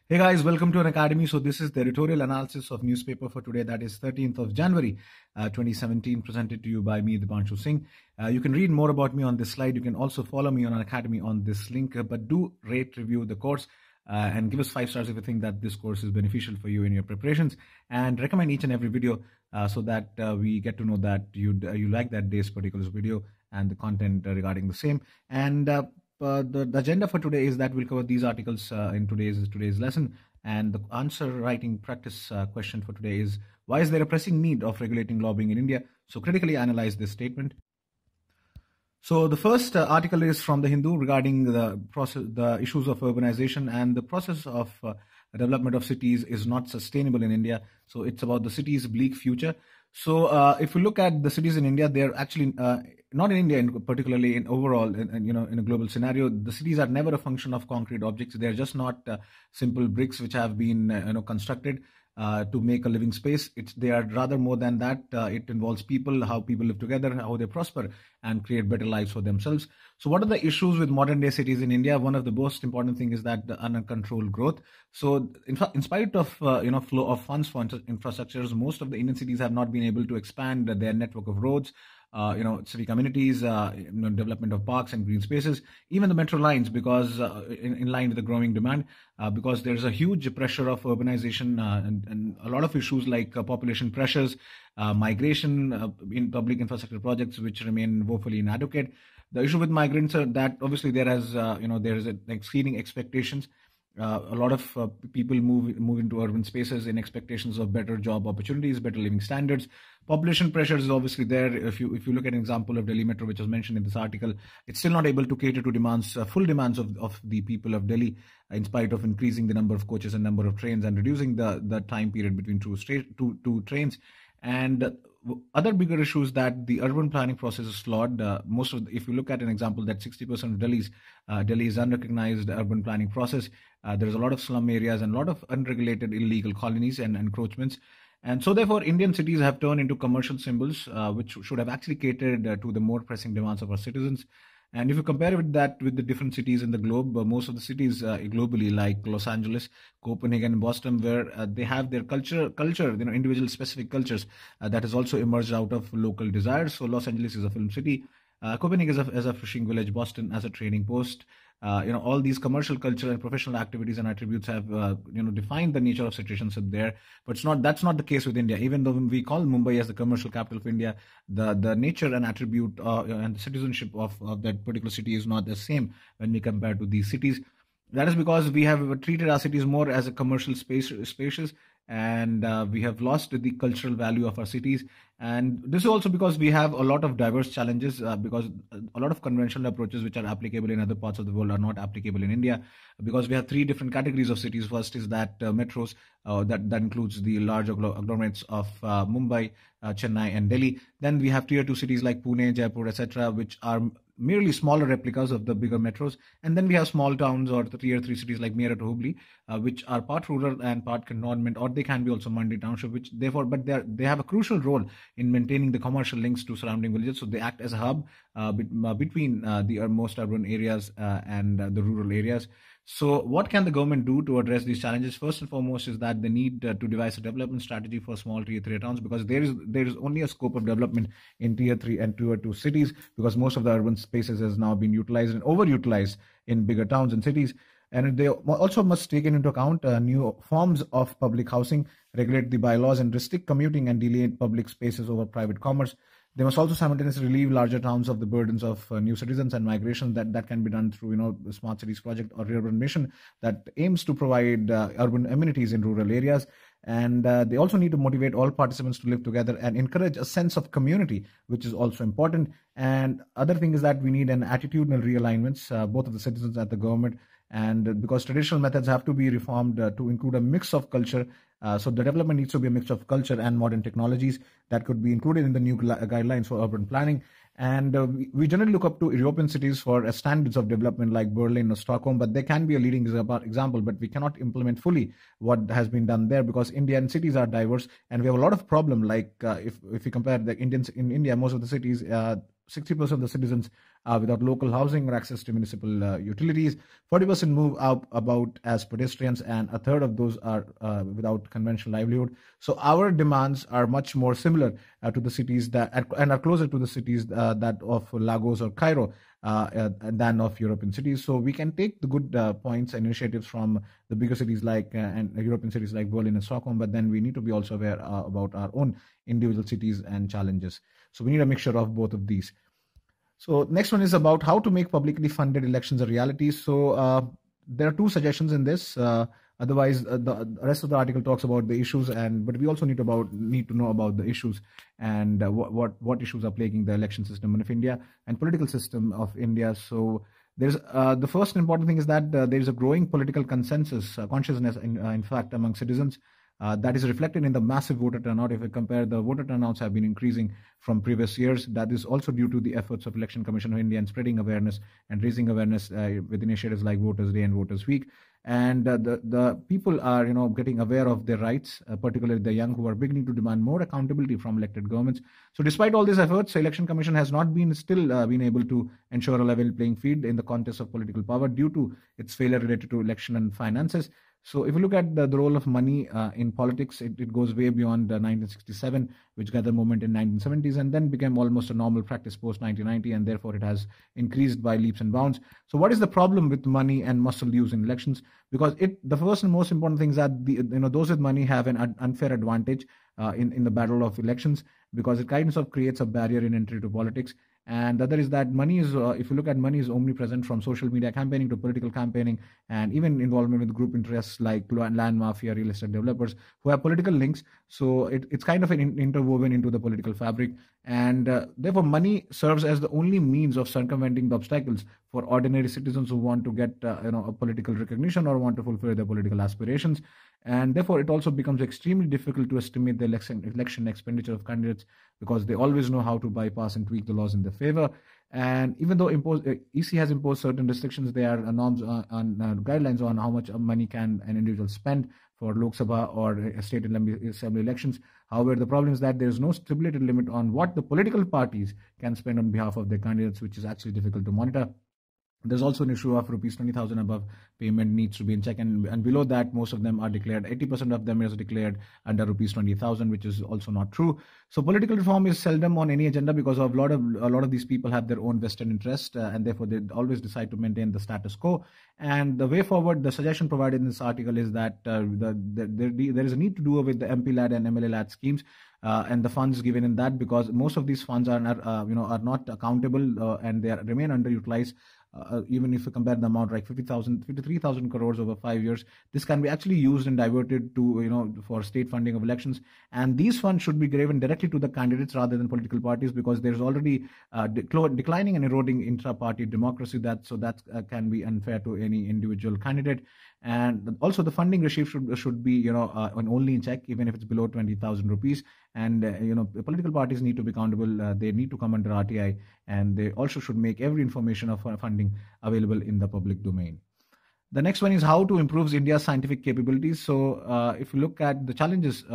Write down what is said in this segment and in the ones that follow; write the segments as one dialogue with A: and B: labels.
A: Hey guys, welcome to an academy. So this is the editorial analysis of newspaper for today. That is 13th of January, 2017, presented to you by me, Dipanshu Singh. You can read more about me on this slide. You can also follow me on an academy on this link, but do rate, review the course and give us 5 stars if you think that this course is beneficial for you in your preparations, and recommend each and every video so that we get to know that you like that day's particular video and the content regarding the same. And the agenda for today is that we'll cover these articles in today's lesson. And the answer writing practice question for today is, why is there a pressing need of regulating lobbying in India? So critically analyze this statement. So the first article is from the Hindu regarding the issues of urbanization, and the process of development of cities is not sustainable in India. So it's about the city's bleak future. So if we look at the cities in India, they're actually not in India, particularly in overall, in a global scenario, the cities are never a function of concrete objects. They're just not simple bricks which have been constructed to make a living space. They are rather more than that. It involves people, how people live together, how they prosper and create better lives for themselves. So what are the issues with modern day cities in India? One of the most important thing is that the uncontrolled growth. So in spite of flow of funds for infrastructures, most of the Indian cities have not been able to expand their network of roads, city communities, development of parks and green spaces, even the metro lines, because in line with the growing demand, because there's a huge pressure of urbanization and a lot of issues like population pressures, migration in public infrastructure projects, which remain woefully inadequate. The issue with migrants are that obviously there is exceeding expectations. A lot of people move into urban spaces in expectations of better job opportunities, better living standards. Population pressure is obviously there. If you look at an example of Delhi Metro, which was mentioned in this article, it's still not able to cater to demands, full demands of the people of Delhi, in spite of increasing the number of coaches and number of trains and reducing the time period between two trains. And other bigger issues that the urban planning process is flawed. If you look at an example that 60% of Delhi's unrecognized urban planning process, there's a lot of slum areas and a lot of unregulated illegal colonies and encroachments. And so therefore, Indian cities have turned into commercial symbols, which should have actually catered to the more pressing demands of our citizens. And if you compare with the different cities in the globe, most of the cities globally, like Los Angeles, Copenhagen, and Boston, where they have their culture, individual specific cultures that has also emerged out of local desires. So Los Angeles is a film city, Copenhagen is a fishing village, Boston as a trading post. All these commercial, cultural, and professional activities and attributes have, defined the nature of situations there. But that's not the case with India. Even though we call Mumbai as the commercial capital of India, the nature and attribute and the citizenship of that particular city is not the same when we compare to these cities. That is because we have treated our cities more as a commercial spaces, and we have lost the cultural value of our cities. And this is also because we have a lot of diverse challenges, because a lot of conventional approaches which are applicable in other parts of the world are not applicable in India, because we have 3 different categories of cities. First is that metros, that includes the large agglomerates of Mumbai, Chennai, and Delhi. Then we have tier 2 cities like Pune, Jaipur, etc., which are merely smaller replicas of the bigger metros. And then we have small towns or the tier 3 cities like Meerut, Hubli, which are part rural and part cantonment, or they can be also Mandi township, but they have a crucial role in maintaining the commercial links to surrounding villages. So they act as a hub between the most urban areas and the rural areas. So what can the government do to address these challenges? First and foremost is that they need to devise a development strategy for small tier 3 towns, because there is only a scope of development in tier 3 and tier 2 cities, because most of the urban spaces has now been utilized and overutilized in bigger towns and cities. And they also must take into account new forms of public housing, regulate the bylaws, and restrict commuting and delegate public spaces over private commerce. They must also simultaneously relieve larger towns of the burdens of new citizens and migration. That can be done through the Smart Cities Project or Urban Mission that aims to provide urban amenities in rural areas. And they also need to motivate all participants to live together and encourage a sense of community, which is also important. And other thing is that we need an attitudinal realignments, both of the citizens and the government. And because traditional methods have to be reformed to include a mix of culture. So the development needs to be a mix of culture and modern technologies that could be included in the new guidelines for urban planning. And we generally look up to European cities for standards of development like Berlin or Stockholm, but they can be a leading example, but we cannot implement fully what has been done there, because Indian cities are diverse and we have a lot of problem. Like if we compare the Indians in India, most of the cities, 60% of the citizens without local housing or access to municipal utilities. 40% move out about as pedestrians, and a third of those are without conventional livelihood. So our demands are much more similar to the cities that and are closer to the cities that of Lagos or Cairo than of European cities. So we can take the good points and initiatives from the bigger cities like and European cities like Berlin and Stockholm, but then we need to be also aware about our own individual cities and challenges. So we need a mixture of both of these. So next one is about how to make publicly funded elections a reality. So there are two suggestions in this. Otherwise, the rest of the article talks about the issues, but we also need to know about the issues and what issues are plaguing the election system of India and political system of India. So there's the first important thing is that there is a growing political consensus, consciousness, in fact, among citizens. That is reflected in the massive voter turnout. If we compare, the voter turnouts have been increasing from previous years. That is also due to the efforts of Election Commission of India in spreading awareness and raising awareness with initiatives like Voters Day and Voters Week. And the people are, getting aware of their rights, particularly the young, who are beginning to demand more accountability from elected governments. So, despite all these efforts, the Election Commission has not been able to ensure a level playing field in the contest of political power due to its failure related to election and finances. So if you look at the role of money in politics, it goes way beyond 1967, which gathered moment in 1970s and then became almost a normal practice post 1990, and therefore it has increased by leaps and bounds. So what is the problem with money and muscle use in elections? Because the first and most important thing is that those with money have an unfair advantage in the battle of elections, because it kind of creates a barrier in entry to politics. And the other is that money is, if you look at money, is omnipresent, from social media campaigning to political campaigning, and even involvement with group interests like land mafia, real estate developers who have political links. So it's kind of an interwoven into the political fabric. And therefore, money serves as the only means of circumventing the obstacles for ordinary citizens who want to get a political recognition or want to fulfill their political aspirations. And therefore, it also becomes extremely difficult to estimate the election expenditure of candidates, because they always know how to bypass and tweak the laws in their favor. And even though EC has imposed certain restrictions, there are norms on guidelines on how much money can an individual spend for Lok Sabha or state assembly elections. However, the problem is that there is no stipulated limit on what the political parties can spend on behalf of their candidates, which is actually difficult to monitor. There's also an issue of rupees 20,000 above payment needs to be in check, and below that, most of them are declared. 80% of them is declared under rupees 20,000, which is also not true. So political reform is seldom on any agenda, because a lot of these people have their own vested interest, and therefore they always decide to maintain the status quo. And the way forward, the suggestion provided in this article is that there is a need to do with the MP lad and MLA lad schemes. And the funds given in that, because most of these funds are not accountable and they remain underutilized. Even if you compare the amount, like 53,000 crores over 5 years, this can be actually used and diverted to for state funding of elections. And these funds should be given directly to the candidates rather than political parties, because there's already declining and eroding intra-party democracy. That can be unfair to any individual candidate. And also the funding regime should be only in check, even if it's below 20,000 rupees. And political parties need to be accountable. They need to come under RTI, and they also should make every information of funding available in the public domain. The next one is how to improve India's scientific capabilities. So if you look at the challenges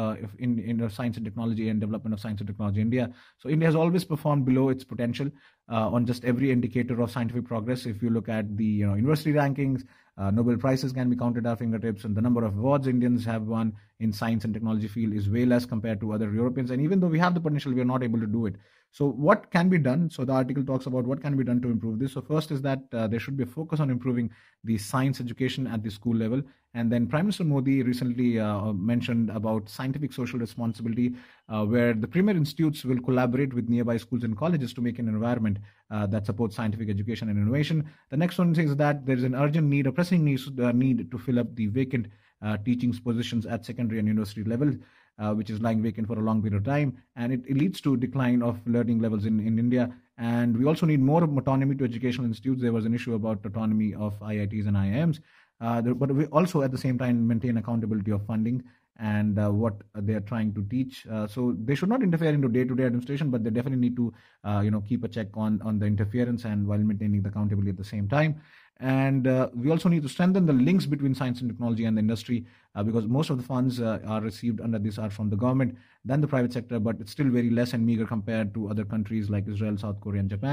A: in science and technology and development of science and technology in India, so India has always performed below its potential on just every indicator of scientific progress. If you look at the university rankings, Nobel Prizes can be counted at our fingertips, and the number of awards Indians have won in science and technology field is way less compared to other Europeans. And even though we have the potential, we are not able to do it. So what can be done? So the article talks about what can be done to improve this. So first is that there should be a focus on improving the science education at the school level. And then Prime Minister Modi recently mentioned about scientific social responsibility, where the premier institutes will collaborate with nearby schools and colleges to make an environment that supports scientific education and innovation. The next one is that there is an urgent need, a pressing need to fill up the vacant teaching positions at secondary and university level, which is lying vacant for a long period of time, and it leads to decline of learning levels in India. And we also need more autonomy to educational institutes. There was an issue about autonomy of IITs and IIMs, but we also at the same time maintain accountability of funding and what they are trying to teach. So they should not interfere into day-to-day administration, but they definitely need to keep a check on the interference, and while maintaining the accountability at the same time. And we also need to strengthen the links between science and technology and the industry, because most of the funds are received under this are from the government than the private sector, but it's still very less and meager compared to other countries like Israel, South Korea, and Japan.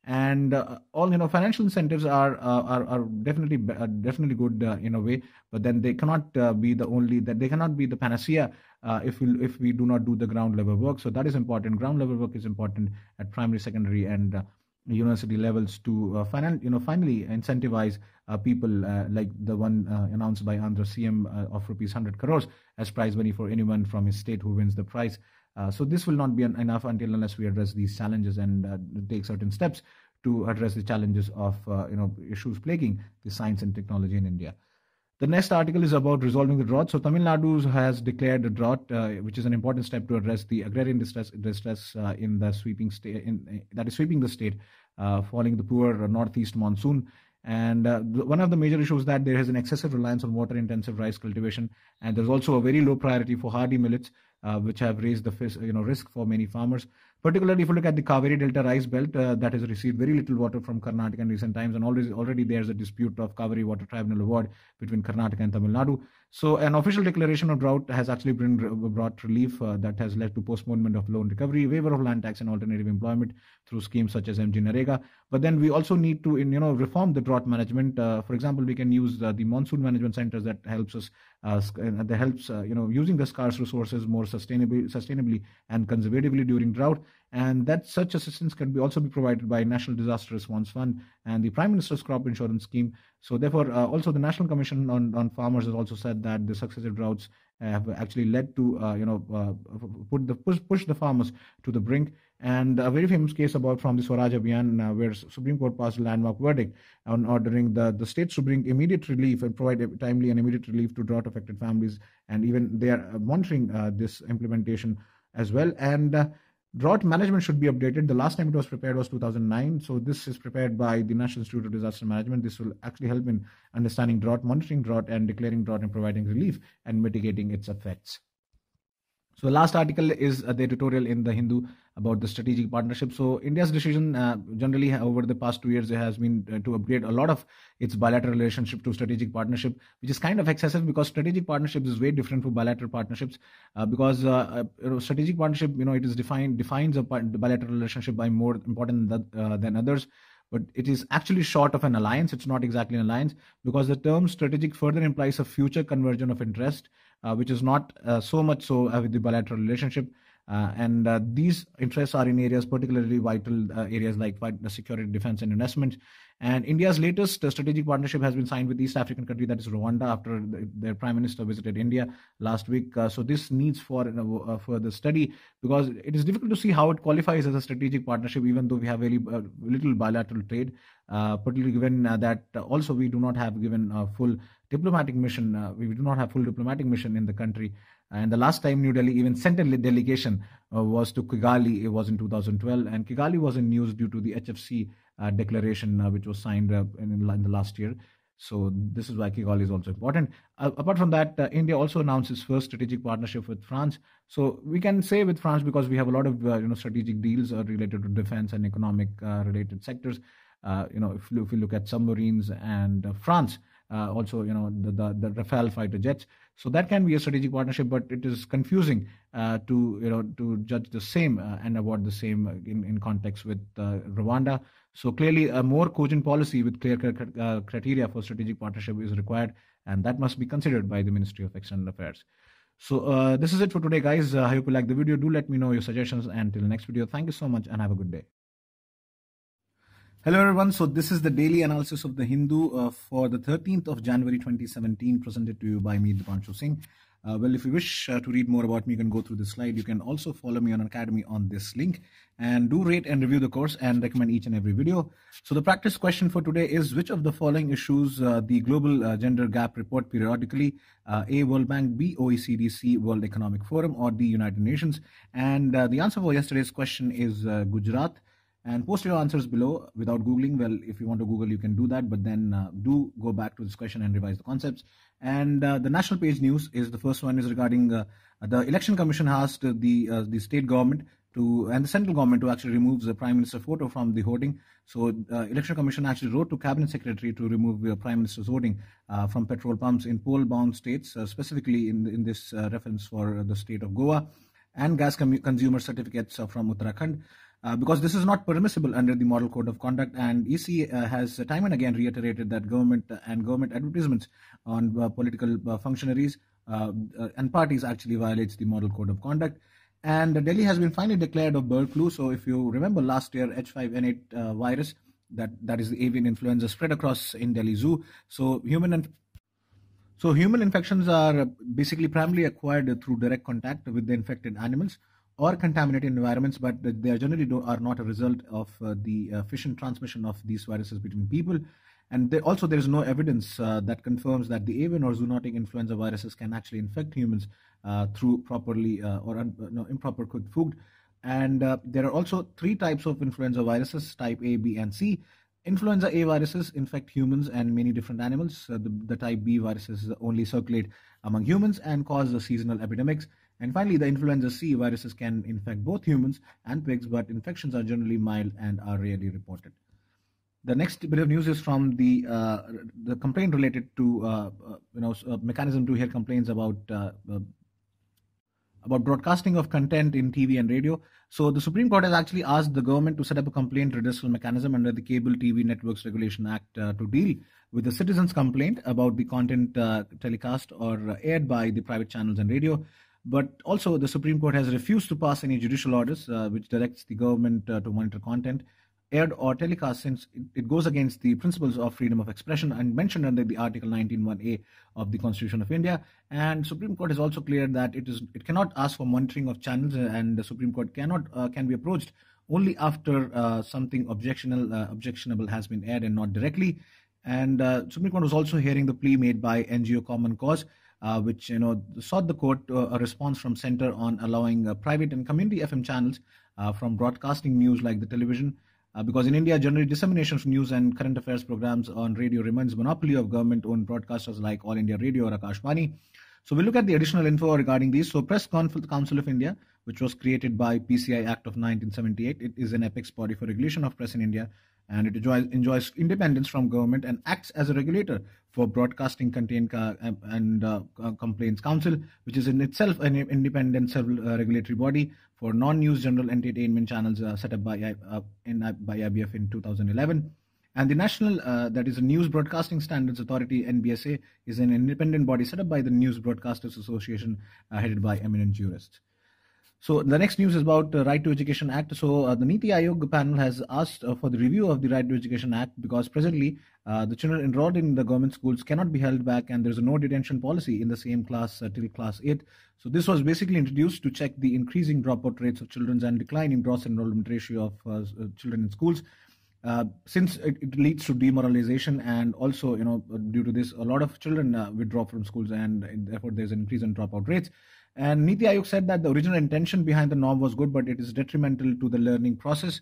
A: And all financial incentives are definitely good in a way, but then they cannot be the only that they cannot be the panacea if we do not do the ground level work. So that is important. Ground level work is important at primary, secondary, and university levels to finally incentivize people like the one announced by Andhra CM of rupees 100 crores as prize money for anyone from his state who wins the prize. So this will not be enough unless we address these challenges and take certain steps to address the challenges of issues plaguing the science and technology in India. The next article is about resolving the drought. So Tamil Nadu has declared a drought, which is an important step to address the agrarian distress in the sweeping state that is sweeping the state following the poor northeast monsoon. And one of the major issues is that there is an excessive reliance on water-intensive rice cultivation, and there's also a very low priority for hardy millets, which have raised the risk for many farmers. Particularly, if you look at the Kaveri Delta rice belt, that has received very little water from Karnataka in recent times, and already there's a dispute of Kaveri Water Tribunal Award between Karnataka and Tamil Nadu. So, an official declaration of drought has actually brought relief that has led to postponement of loan recovery, waiver of land tax, and alternative employment through schemes such as MG Narega. But then we also need to, reform the drought management. For example, we can use the monsoon management centers that helps us, using the scarce resources more sustainably and conservatively during drought. And that such assistance can also be provided by National Disaster Response Fund and the Prime Minister's Crop Insurance Scheme. So therefore, also the National Commission on Farmers has also said that the successive droughts have actually led to, push the farmers to the brink. And a very famous case from the Swaraj Abhiyan, where Supreme Court passed a landmark verdict on ordering the states to bring immediate relief and provide timely and immediate relief to drought-affected families. And even they are monitoring this implementation as well. And drought management should be updated. The last time it was prepared was 2009. So this is prepared by the National Institute of Disaster Management. This will actually help in understanding drought, monitoring drought, and declaring drought and providing relief and mitigating its effects. So the last article is the editorial in the Hindu about the strategic partnership. So India's decision generally over the past 2 years has been to upgrade a lot of its bilateral relationship to strategic partnership, which is kind of excessive because strategic partnerships is way different from bilateral partnerships because strategic partnership, it is defines a bilateral relationship by more important than others. But it is actually short of an alliance. It's not exactly an alliance because the term strategic further implies a future conversion of interest, which is not so much so with the bilateral relationship. And these interests are in areas particularly vital areas like security, defense, and investment. And India's latest strategic partnership has been signed with East African country, that is Rwanda, after their Prime Minister visited India last week. So this needs for further study because it is difficult to see how it qualifies as a strategic partnership, even though we have very little bilateral trade, particularly given that also we do not have given a full diplomatic mission. We do not have full diplomatic mission in the country. And the last time New Delhi even sent a delegation was to Kigali. It was in 2012. And Kigali was in news due to the HFC declaration, which was signed in the last year. So this is why Kigali is also important. Apart from that, India also announced its first strategic partnership with France. So we can say with France because we have a lot of strategic deals related to defense and economic related sectors. If you look at submarines and France, also the Rafale fighter jets. So that can be a strategic partnership, but it is confusing to judge the same and award the same in context with Rwanda. So clearly, a more cogent policy with clear criteria for strategic partnership is required, and that must be considered by the Ministry of External Affairs. So this is it for today, guys. I hope you like the video. Do let me know your suggestions. And until the next video, thank you so much and have a good day. Hello everyone, so this is the daily analysis of the Hindu for the 13th of January 2017, presented to you by me, Dipanshu Singh. Well, if you wish to read more about me, you can go through this slide. You can also follow me on Academy on this link, and do rate and review the course and recommend each and every video. So the practice question for today is, which of the following issues the Global Gender Gap report periodically? A, World Bank; B, OECD; C, World Economic Forum; or D, United Nations? And the answer for yesterday's question is Gujarat. And post your answers below without Googling. Well, if you want to Google, you can do that, but then do go back to this question and revise the concepts. And the national page news is the first one is regarding the Election Commission asked the state government and the central government to actually remove the Prime Minister photo from the hoarding. So Election Commission actually wrote to Cabinet Secretary to remove the Prime Minister's hoarding from petrol pumps in poll-bound states, specifically in this reference for the state of Goa, and gas consumer certificates from Uttarakhand. because this is not permissible under the Model Code of Conduct, and EC has time and again reiterated that government advertisements on political functionaries and parties actually violates the Model Code of Conduct. And Delhi has been finally declared of bird flu. So if you remember last year, H5N8 virus, that is the avian influenza, spread across in Delhi Zoo. So human infections are basically primarily acquired through direct contact with the infected animals or contaminated environments, but they are generally are not a result of the efficient transmission of these viruses between people. And there is no evidence that confirms that the avian or zoonotic influenza viruses can actually infect humans through properly improper cooked food. And there are also three types of influenza viruses: type A, B, and C. Influenza A viruses infect humans and many different animals. The type B viruses only circulate among humans and cause seasonal epidemics. And finally, the influenza C viruses can infect both humans and pigs, but infections are generally mild and are rarely reported. The next bit of news is from the complaint related to mechanism to hear complaints about broadcasting of content in TV and radio. So the Supreme Court has actually asked the government to set up a complaint redressal mechanism under the Cable TV Networks Regulation Act to deal with the citizen's complaint about the content telecast or aired by the private channels and radio. But also the Supreme Court has refused to pass any judicial orders which directs the government to monitor content aired or telecast, since it goes against the principles of freedom of expression and mentioned under the Article 19(1)(a) of the Constitution of India. And Supreme Court has also cleared that it cannot ask for monitoring of channels, and the Supreme Court can be approached only after something objectionable has been aired and not directly. And Supreme Court was also hearing the plea made by NGO Common Cause, which sought the court a response from Centre on allowing private and community FM channels from broadcasting news like the television. Because in India, generally dissemination of news and current affairs programs on radio remains monopoly of government-owned broadcasters like All India Radio or Akashvani. So we look at the additional info regarding these. So Press Council of India, which was created by PCI Act of 1978, it is an apex body for regulation of press in India, and it enjoys independence from government and acts as a regulator for broadcasting content and complaints council, which is in itself an independent regulatory body for non-news general entertainment channels set up by IBF in 2011. And the National, that is a News Broadcasting Standards Authority, NBSA, is an independent body set up by the News Broadcasters Association, headed by eminent jurists. So the next news is about the Right to Education Act. So the Niti Aayog panel has asked for the review of the Right to Education Act because presently the children enrolled in the government schools cannot be held back, and there's a no detention policy in the same class till class 8. So this was basically introduced to check the increasing dropout rates of children and declining gross enrollment ratio of children in schools. Since it leads to demoralization, and also due to this a lot of children withdraw from schools, and therefore there's an increase in dropout rates. And Niti Aayog said that the original intention behind the norm was good, but it is detrimental to the learning process.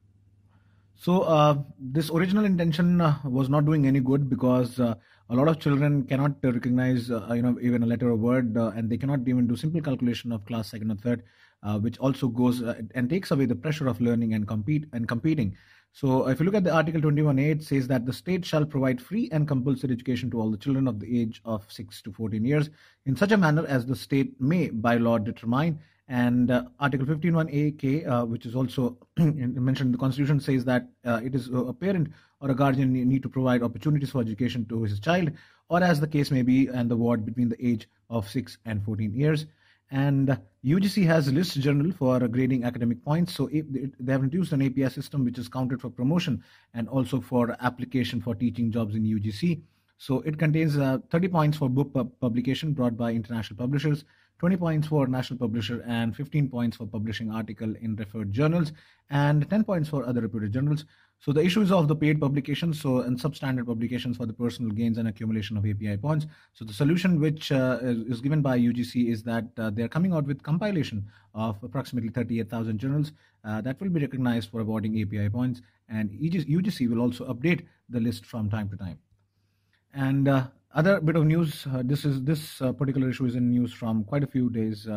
A: So this original intention was not doing any good, because a lot of children cannot recognize even a letter or word, and they cannot even do simple calculation of class 2nd or 3rd, which also goes and takes away the pressure of learning and competing. So if you look at the Article 21(a), it says that the state shall provide free and compulsory education to all the children of the age of 6 to 14 years in such a manner as the state may by law determine. And Article 15(1)(a)(k), which is also mentioned in the Constitution, says that it is a parent or a guardian need to provide opportunities for education to his child, or as the case may be, and the ward between the age of 6 and 14 years. And UGC has a list journal for grading academic points. So they have introduced an API system which is counted for promotion and also for application for teaching jobs in UGC. So it contains 30 points for book publication brought by international publishers, 20 points for national publisher, and 15 points for publishing article in referred journals, and 10 points for other reputed journals. So the issues of the paid publications, and substandard publications for the personal gains and accumulation of API points. So the solution which is given by UGC is that they are coming out with compilation of approximately 38,000 journals that will be recognized for awarding API points, and UGC will also update the list from time to time. And other bit of news, this particular issue is in news from quite a few days.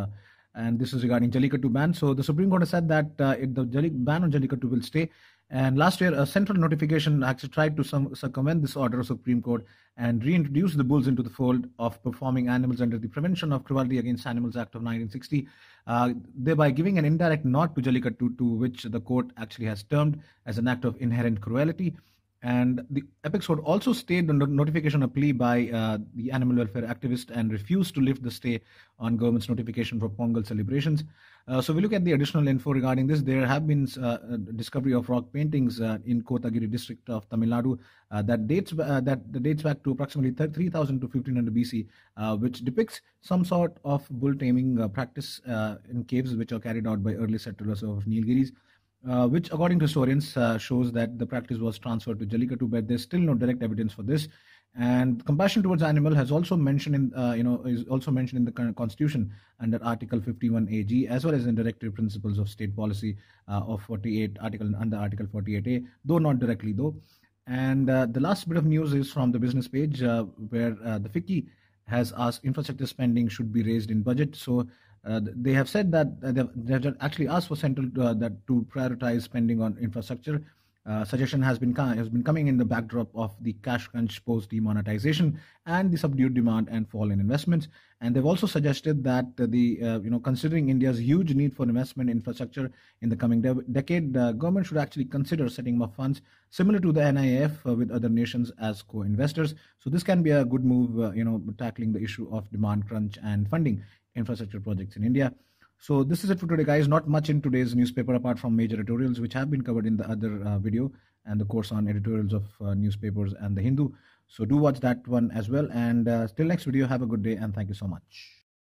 A: and this is regarding Jallikattu ban. So the Supreme Court has said that the ban on Jallikattu will stay. And last year, a central notification actually tried to circumvent this order of Supreme Court and reintroduce the bulls into the fold of performing animals under the Prevention of Cruelty Against Animals Act of 1960, thereby giving an indirect nod to Jallikattu, to which the court actually has termed as an act of inherent cruelty. And the apex court also stayed the notification of plea by the animal welfare activist and refused to lift the stay on government's notification for Pongal celebrations. So we look at the additional info regarding this. There have been discovery of rock paintings in Kotagiri district of Tamil Nadu that dates back to approximately 3000 to 1500 BC, which depicts some sort of bull taming practice in caves which are carried out by early settlers of Nilgiris. Which, according to historians, shows that the practice was transferred to Jallikattu, but there's still no direct evidence for this. And compassion towards animal has also mentioned is also mentioned in the Constitution under Article 51 AG, as well as in Directive Principles of State Policy of 48 under Article 48A, though not directly though. And the last bit of news is from the business page, where the FICCI has asked infrastructure spending should be raised in budget. So they have said that they've actually asked for central to prioritize spending on infrastructure. Suggestion has been coming in the backdrop of the cash crunch post demonetization and the subdued demand and fall in investments. And they've also suggested that considering India's huge need for investment in infrastructure in the coming decade, the government should actually consider setting up funds similar to the NIAF with other nations as co-investors. So this can be a good move, tackling the issue of demand crunch and funding infrastructure projects in India. So this is it for today, guys. Not much in today's newspaper apart from major editorials, which have been covered in the other video and the course on editorials of newspapers and the Hindu. So do watch that one as well. And till next video, have a good day and thank you so much.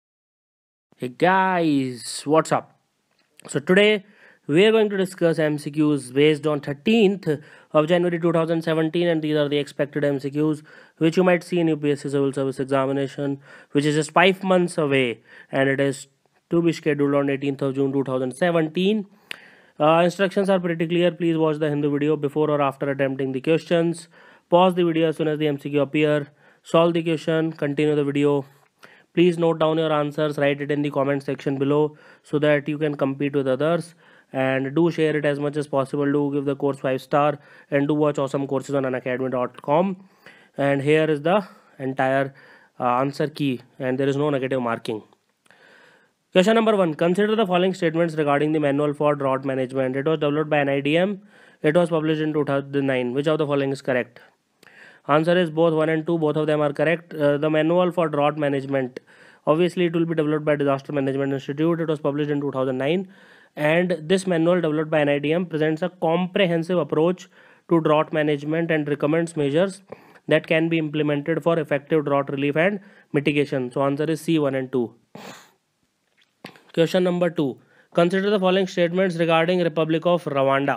B: Hey guys, what's up? So today we are going to discuss MCQs based on 13th of January 2017, and these are the expected MCQs which you might see in UPSC Civil Service Examination, which is just 5 months away, and it is to be scheduled on 18th of June 2017. Instructions are pretty clear. Please watch the Hindu video before or after attempting the questions. Pause the video as soon as the MCQ appear. Solve the question. Continue the video. Please note down your answers. Write it in the comment section below so that you can compete with others. And do share it as much as possible. Do give the course 5-star and do watch awesome courses on unacademy.com. And here is the entire answer key, and there is no negative marking. Question number 1. Consider the following statements regarding the manual for drought management. It was developed by NIDM. It was published in 2009. Which of the following is correct? Answer is both 1 and 2. Both of them are correct. The manual for drought management, obviously it will be developed by Disaster Management Institute. It was published in 2009. And this manual developed by NIDM presents a comprehensive approach to drought management and recommends measures that can be implemented for effective drought relief and mitigation. So answer is C, 1 and 2. Question number 2. Consider the following statements regarding Republic of Rwanda.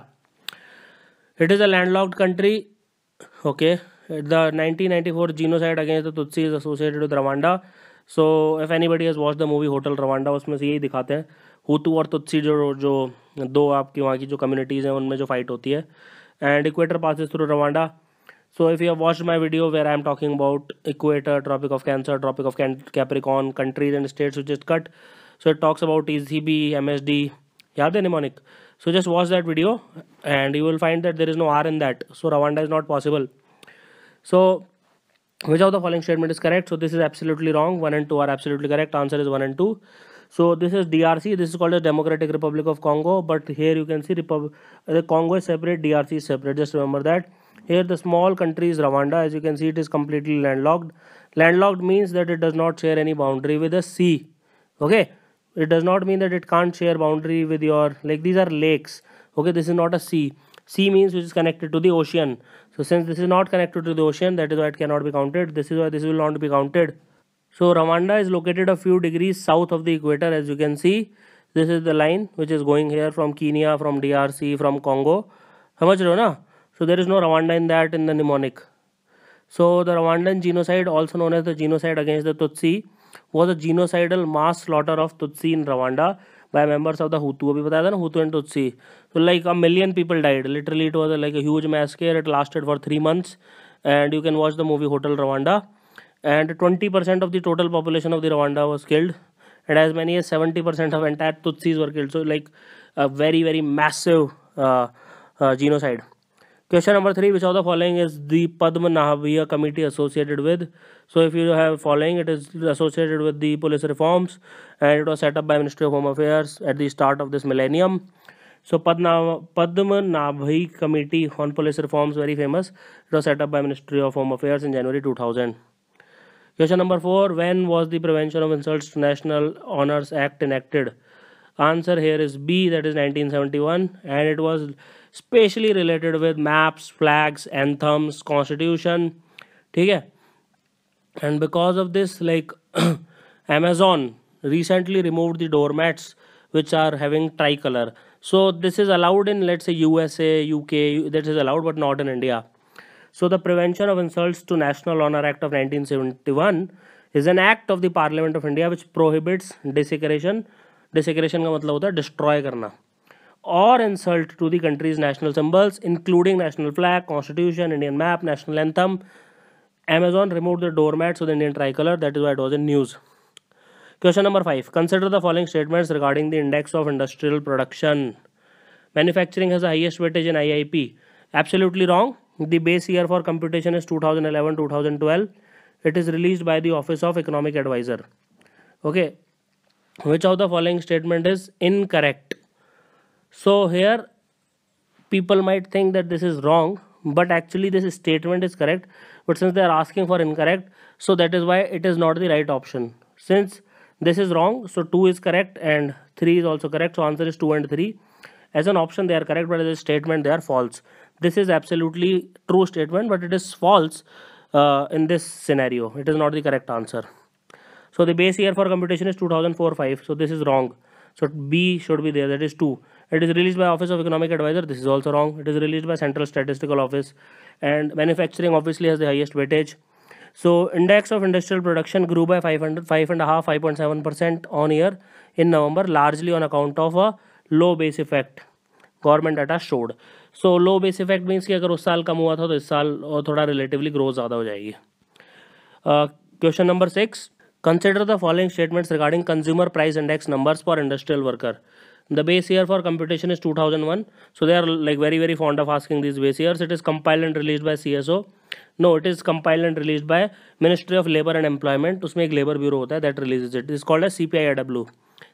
B: It is a landlocked country. Okay. The 1994 genocide against the Tutsi is associated with Rwanda. So if anybody has watched the movie Hotel Rwanda, उसमें से यही दिखाते हैं हुतू और Tutsi जो दो आपकी वहाँ की जो कम्युनिटीज़ हैं उनमें जो फाइट होती है. And equator passes through Rwanda. So if you have watched my video where I am talking about equator, Tropic of Cancer, Tropic of Capricorn, countries and states which is cut, so it talks about ECB, MSD, yaad hai mnemonic. So just watch that video and you will find that there is no R in that. So Rwanda is not possible. So which of the following statement is correct? So this is absolutely wrong. 1 and 2 are absolutely correct. Answer is 1 and 2. So this is DRC. This is called the Democratic Republic of Congo. But here you can see the Congo is separate, DRC is separate. Just remember that. Here the small country is Rwanda. As you can see, it is completely landlocked. Landlocked means that it does not share any boundary with the sea. Okay. It does not mean that it can't share boundary with your, like these are lakes. Okay. This is not a sea. Sea means which is connected to the ocean. So since this is not connected to the ocean, that is why it cannot be counted. This is why this will not be counted. So Rwanda is located a few degrees south of the equator. As you can see, this is the line which is going here from Kenya, from DRC, from Congo. समझ रहे हो ना? So there is no Rwanda in that in the mnemonic. So the Rwandan genocide, also known as the genocide against the Tutsi, was a genocidal mass slaughter of Tutsi in Rwanda by members of the Hutu. अभी बताया था ना Hutu and Tutsi. So like 1 million people died. Literally it was like a huge massacre. It lasted for 3 months. And you can watch the movie Hotel Rwanda. And 20% of the total population of the Rwanda was killed. and as many as 70% of entire Tutsis were killed. So like a very, very massive genocide. Question number 3, which of the following is the Padmanabhiya committee associated with? So if you have following, it is associated with the police reforms, and it was set up by Ministry of Home Affairs at the start of this millennium. So Padmanabhi committee on police reforms, very famous. It was set up by Ministry of Home Affairs in January 2000. Question number 4, when was the Prevention of Insults to National Honors Act enacted? Answer here is B, that is 1971, and it was specially related with maps, flags, anthems, constitution. Okay? And because of this, like Amazon recently removed the doormats which are having tricolor. So this is allowed in, let's say, USA, UK, that is allowed, but not in India. So the Prevention of Insults to National Honor Act of 1971 is an act of the Parliament of India which prohibits desecration. Desecration का मतलब होता है destroy करना, or insult to the country's national symbols, including national flag, constitution, Indian map, national anthem. Amazon removed the doormats with the Indian tricolor. That is why it was in news. Question number 5. Consider the following statements regarding the index of industrial production. Manufacturing has the highest weightage in IIP. Absolutely wrong. The base year for computation is 2011-2012. It is released by the Office of Economic Advisor. Okay. Which of the following statement is incorrect? So here people might think that this is wrong, but actually this statement is correct. But since they are asking for incorrect, so that is why it is not the right option. Since this is wrong, so 2 is correct and 3 is also correct. So answer is 2 and 3. As an option they are correct, but as a statement they are false. This is absolutely true statement, but it is false in this scenario. It is not the correct answer. So the base year for computation is 2004-5. So this is wrong. So B should be there. That is 2. It is released by Office of Economic Advisor. This is also wrong. It is released by Central Statistical Office. And manufacturing obviously has the highest weightage. So index of industrial production grew by 5.7% on year in November, largely on account of a low base effect. Government data showed. So low base effect means कि अगर उस साल कम हुआ था तो इस साल और थोड़ा relatively growth ज़्यादा हो जाएगी. Question number 6. Consider the following statements regarding consumer price index numbers for industrial worker. The base year for computation is 2001. So they are like very, very fond of asking these base years. It is compiled and released by CSO. No, it is compiled and released by Ministry of Labor and Employment. उसमें एक labor bureau होता है that releases it. It is called as CPIIW.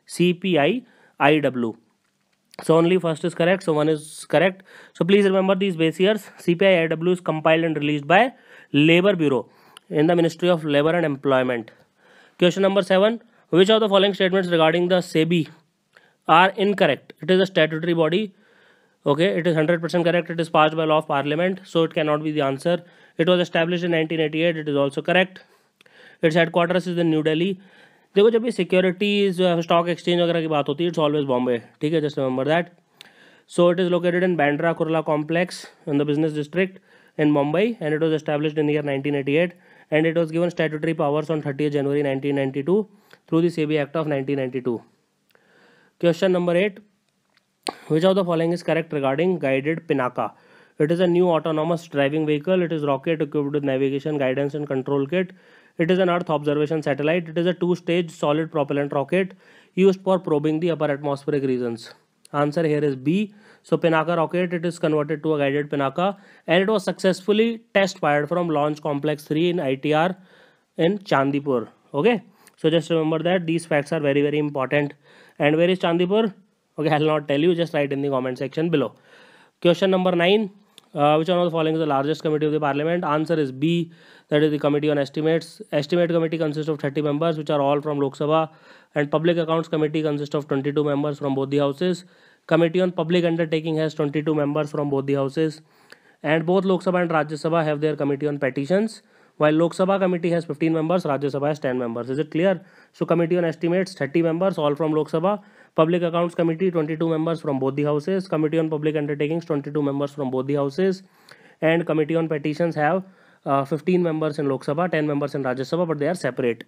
B: CPIIW. So only first is correct. So 1 is correct. So please remember these base years. CPIIW is compiled and released by Labor Bureau in the Ministry of Labor and Employment. Question number 7. Which of the following statements regarding the SEBI are incorrect? It is a statutory body. Okay, it is 100% correct. It is passed by law of parliament, so it cannot be the answer. It was established in 1988. It is also correct. Its headquarters is in New Delhi. देखो जब ये securities stock exchange वगैरह की बात होती है it's always Bombay. ठीक है, just remember that. So it is located in Bandra Kurla complex in the business district in Mumbai, and it was established in the year 1988, and it was given statutory powers on 30th January 1992 through the SEBI Act of 1992. Question number 8. Which of the following is correct regarding guided Pinaka? It is a new autonomous driving vehicle. It is rocket equipped with navigation, guidance and control kit. It is an Earth observation satellite. It is a 2-stage solid propellant rocket used for probing the upper atmospheric regions. Answer here is B. So Pinaka rocket, it is converted to a guided Pinaka, and it was successfully test fired from Launch Complex 3 in ITR in Chandipur. Okay, so just remember that these facts are very, very important. And where is Chandipur? Okay, I will not tell you, just write in the comment section below. Question number 9. Which one of the following is the largest committee of the parliament? Answer is B, that is the committee on estimates. Estimate committee consists of 30 members, which are all from Lok Sabha, and public accounts committee consists of 22 members from both the houses. Committee on public undertaking has 22 members from both the houses, and both Lok Sabha and Rajya Sabha have their committee on petitions, while Lok Sabha committee has 15 members, Rajya Sabha has 10 members. Is it clear? So committee on estimates 30 members, all from Lok Sabha. Public accounts committee 22 members from both the houses. Committee on public undertakings 22 members from both the houses, and committee on petitions have 15 members in Lok Sabha, 10 members in Rajya Sabha, but they are separate.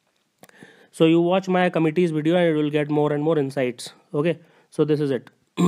B: So you watch my committee's video and you will get more and more insights. Okay, so this is it.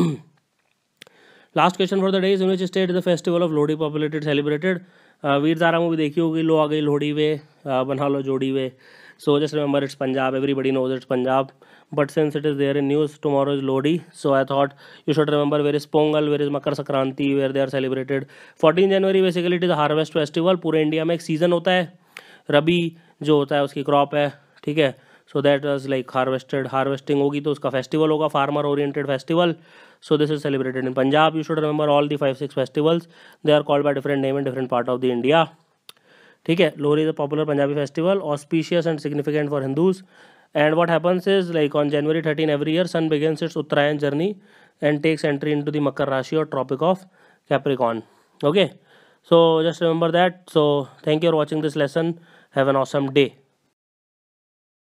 B: Last question for the day is, in which state is the festival of Lodi populated celebrated? Veer Zaara movie देखी होगी, लो आ गई लोहड़ी वे, बना लो जोड़ी वे. So just remember it's Punjab. Everybody knows it's Punjab. But since it is there in news, tomorrow is Lodi. So I thought you should remember where is Pongal, where is Makar Sankranti, where they are celebrated. 14 January basically it is a harvest festival. पूरे India में एक season होता है, रबी जो होता है उसकी crop है, ठीक है. So that was like harvesting होगी तो उसका फेस्टिवल होगा, farmer oriented festival. So this is celebrated in Punjab. You should remember all the 5-6 festivals. They are called by different name in different part of the India. ठीक है. Lohri is a popular Punjabi festival, auspicious and significant for Hindus. And what happens is, like on January 13 every year, sun begins its Uttarayan journey and takes entry into the Makar Rashi or Tropic of Capricorn. Okay. So just remember that. So thank you for watching this lesson. Have an awesome day.